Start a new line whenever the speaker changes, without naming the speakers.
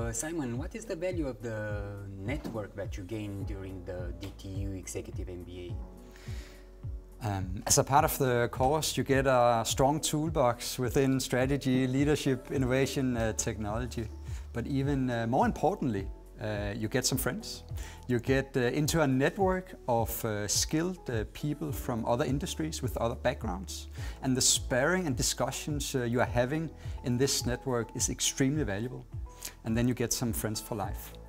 Simon, what is the value of the network that you gain during the DTU Executive MBA?
As a part of the course, you get a strong toolbox within strategy, leadership, innovation, technology. But even more importantly, you get some friends. You get into a network of skilled people from other industries with other backgrounds. And the sparring and discussions you are having in this network is extremely valuable. And then you get some friends for life.